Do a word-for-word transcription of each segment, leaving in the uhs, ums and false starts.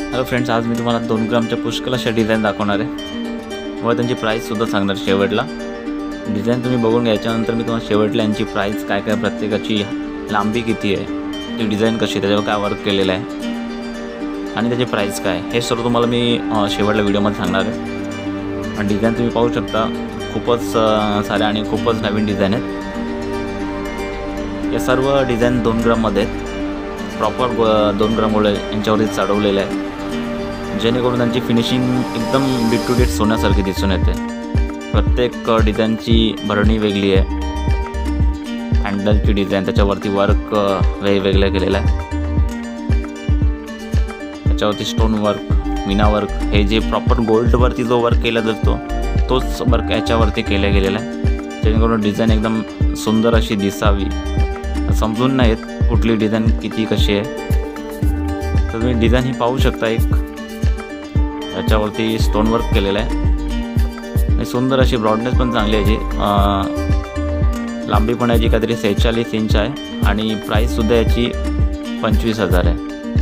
Hello friends, आज मी तुम्हाला दोन ग्रामच्या पुष्कळ अशा डिझाईन दाखवणार आहे व त्यांची प्राईससुद्धा सांगणार शेवटला। डिझाईन तुम्ही बघून घ्यायच्यानंतर मी तुम्हाला शेवटला यांची प्राईस काय काय, प्रत्येकाची लांबी किती आहे, ती डिझाईन कशी, त्याच्यावर काय वर्क केलेलं आहे आणि त्याची प्राईस काय, हे सर्व तुम्हाला मी शेवटला व्हिडिओमध्ये सांगणार आहे। आणि डिझाईन तुम्ही पाहू शकता, खूपच सारे आणि खूपच नवीन डिझाईन आहेत। या सर्व डिझाईन दोन ग्राममध्ये प्रॉपर दोन ग्राम गोल्ड यांच्यावरती चढवलेलं आहे, जेणेकरून त्यांची फिनिशिंग एकदम बीट टू बीट सोन्यासारखी दिसून येते। प्रत्येक डिझाईनची भरणी वेगळी आहे, हँडलची डिझाईन, त्याच्यावरती वर्क वेगवेगळं केलेलं आहे, त्याच्यावरती स्टोन वर्क, मीना वर्क, हे जे प्रॉपर गोल्डवरती जो वर्क केला जातो तोच वर्क याच्यावरती केला गेलेला आहे, जेणेकरून डिझाईन एकदम सुंदर अशी दिसावी, समजून नाही येत कुठली डिझाईन किती कशी आहे। तर तुम्ही डिझाईन ही पाहू शकता, एक याच्यावरती स्टोन वर्क केलेलं आहे आणि सुंदर अशी ब्रॉडनेस पण चांगली आहे, जी लांबी पण याची काहीतरी सेहेचाळीस इंच आहे आणि प्राईससुद्धा याची पंचवीस हजार आहे।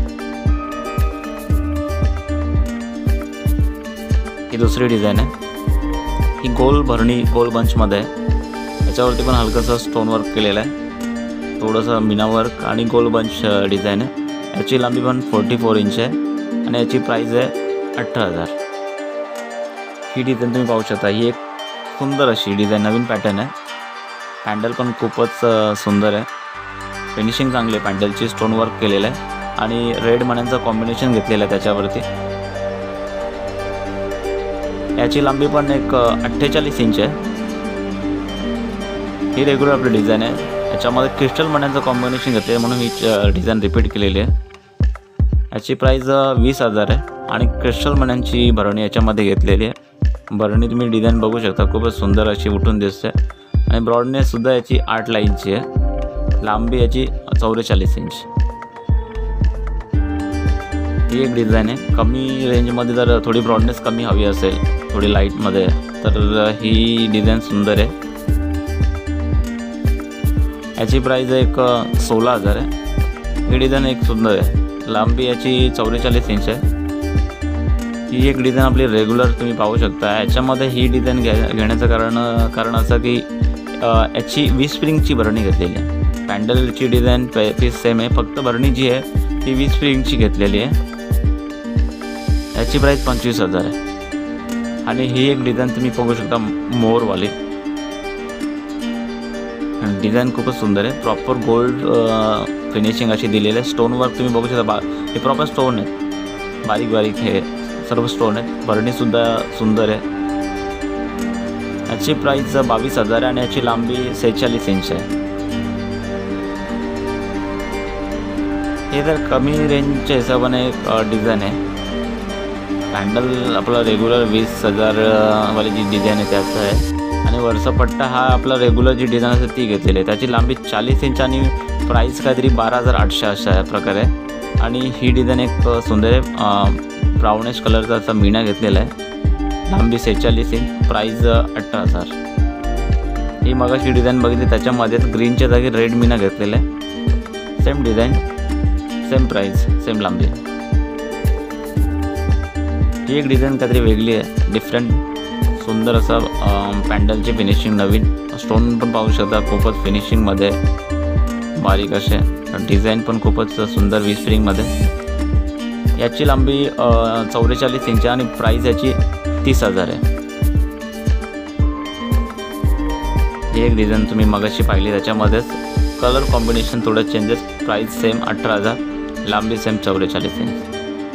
ही दुसरी डिझाईन आहे, ही गोल भरणी गोल बंचमध्ये आहे, याच्यावरती पण हलकंसं स्टोन वर्क केलेलं आहे, थोडंसं मीना वर्क आणि गोल बंच डिझाईन आहे। याची लांबी पण फोर्टी फोर इंच आहे आणि याची प्राईस आहे अठरा हजार। ही डिझाईन तुम्ही पाहू शकता, ही एक सुंदर अशी डिझाईन, नवीन पॅटर्न आहे, पॅन्डल पण खूपच सुंदर आहे, फिनिशिंग चांगली आहे, पॅन्डलची स्टोन वर्क केलेलं आहे आणि रेड मण्यांचं कॉम्बिनेशन घेतलेलं आहे त्याच्यावरती। याची लांबी पण एक अठ्ठेचाळीस इंच आहे। ही रेग्युलर आपली डिझाईन आहे, याच्यामध्ये क्रिस्टल मण्यांचं कॉम्बिनेशन घेतले आहे म्हणून ही डिझाईन रिपीट केलेली आहे। याची प्राईस वीस हजार आहे आणि क्रिस्टल मण्यांची भरणी याच्यामध्ये घेतलेली आहे। भरणी तुम्ही डिझाईन बघू शकता, खूपच सुंदर अशी उठून दिसते आणि ब्रॉडनेससुद्धा याची आठ ला इंची आहे, लांबी याची चौवेचाळीस इंच। ही एक डिझाईन आहे, कमी रेंजमध्ये जर थोडी ब्रॉडनेस कमी हवी असेल, थोडी लाईटमध्ये, तर ही डिझाईन सुंदर आहे। याची प्राईस एक सोळा हजार आहे। ही डिझाईन एक सुंदर आहे, लांबी याची चौवेचाळीस इंच आहे। ही एक डिझाईन आपली रेग्युलर तुम्ही पाहू शकता। याच्यामध्ये ही डिझाईन घ्या घेण्याचं कारण कारण असं की याची वीस स्प्रिंगची भरणी घेतलेली आहे। पॅन्डलची डिझाईन पीस सेम आहे, फक्त भरणी जी आहे ती वीस स्प्रिंगची घेतलेली आहे। याची प्राईस पंचवीस हजार आहे आणि ही एक डिझाईन तुम्ही बघू शकता, मोरवाली डिझाईन खूपच सुंदर आहे, प्रॉपर गोल्ड फिनिशिंग अशी दिलेली आहे, स्टोन वर्क तुम्ही बघू शकता, बा हे प्रॉपर स्टोन आहेत, बारीक बारीक हे सर्व स्टोन आहेत, भरणीसुद्धा सुंदर आहे। याची प्राईस बावीस हजार आहे आणि याची लांबी सेहेचाळीस इंच आहे। हे जर कमी रेंजच्या हिशोबाने एक डिझाईन आहे, हँडल आपला रेग्युलर वीस हजार वाली जी डिझाईन आहे त्याचं आहे आणि वरचा पट्टा हा आपला रेग्युलर जी डिझाईन असते ती घेतलेली आहे। त्याची लांबी चाळीस इंच आणि प्राईस काहीतरी बारा हजार आठशे अशा प्रकारे आहे आणि ही डिझाईन एक सुंदर आहे, ब्राउनिश कलरचा असा मीना घेतलेला आहे, लांबी सेहेचाळीस इंच, प्राईस अठरा हजार। ही मगाशी डिझाईन बघितली त्याच्यामध्ये ग्रीनच्या जागी रेड मीना घेतलेला आहे, same design, same price, same लांबी। ही एक डिझाईन काहीतरी वेगळी आहे, डिफरंट, सुंदर असं पॅन्डलची फिनिशिंग, नवीन स्टोन पण पाहू शकता, खूपच फिनिशिंगमध्ये बारीक असे, डिझाईन पण खूपच सुंदर वीस स्प्रिंगमध्ये। याची लांबी चौवेचाळीस इंच आणि प्राईस याची तीस हजार आहे। ही एक डिझाईन तुम्ही मगाशी पाहिली, त्याच्यामध्येच कलर कॉम्बिनेशन थोडं चेंजेस, प्राईस सेम अठरा हजार, लांबी सेम चौवेचाळीस इंच।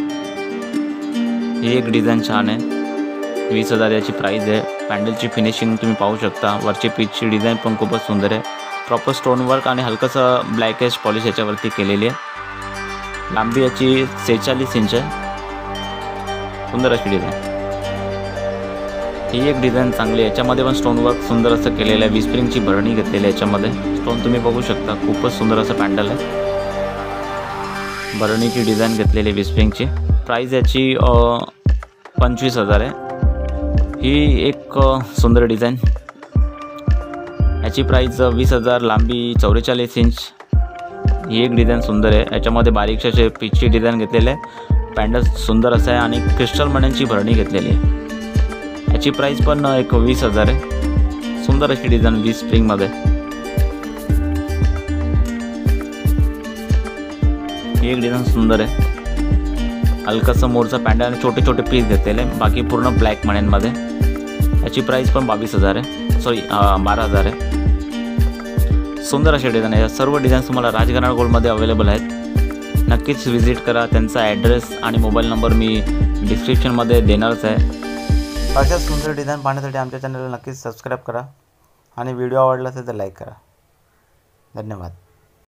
ही एक डिझाईन छान आहे, वीस हजार याची प्राईस आहे। पॅन्डलची फिनिशिंग तुम्ही पाहू शकता, वरची पीचची डिझाईन पण खूपच सुंदर आहे, प्रॉपर स्टोन वर्क आणि हलकंसं ब्लॅकेश पॉलिश याच्यावरती केलेली आहे। लांबी याची सेहेचाळीस इंच आहे, सुंदर अशी डिझाईन। ही एक डिझाईन चांगली आहे, याच्यामध्ये पण स्टोन वर्क सुंदर असं केलेलं आहे, वीस स्प्रिंगची भरणी घेतलेली आहे, याच्यामध्ये स्टोन तुम्ही बघू शकता, खूपच सुंदर असं पॅन्डल आहे, भरणीची डिझाईन घेतलेली वीस स्प्रिंगची। प्राईस याची पंचवीस हजार आहे। ही एक सुंदर डिझाईन, याची प्राईस वीस हजार, लांबी चौवेचाळीस इंच। ही एक डिझाईन सुंदर आहे, याच्यामध्ये बारीकशा पीचची डिझाईन घेतलेली आहे, पॅन्डल सुंदर असं आहे आणि क्रिस्टल मण्यांची भरणी घेतलेली आहे। याची प्राइस पण एक वीस हजार आहे। सुंदर अशी डिझाईन वीस स्प्रिंगमध्ये। एक डिझाईन सुंदर आहे, हलकासा मोरचा पॅन्डल आणि छोटे छोटे पीस घेतलेले, बाकी पूर्ण ब्लॅक मण्यांमध्ये। याची प्राइस पण बावीस हजार आहे, सॉरी बारा हजार आहे। सुंदर असे डिझाईन आहे। सर्व डिझाईन्स तुम्हाला राजघराणा गोल्डमध्ये अवेलेबल आहेत। नक्कीच व्हिजिट करा। त्यांचा ॲड्रेस आणि मोबाईल नंबर मी डिस्क्रिप्शनमध्ये देणारच आहे। अशा सुंदर डिझाईन पाहण्यासाठी आमच्या चॅनलला नक्कीच सबस्क्राईब करा आणि व्हिडिओ आवडला असेल तर लाईक करा। धन्यवाद।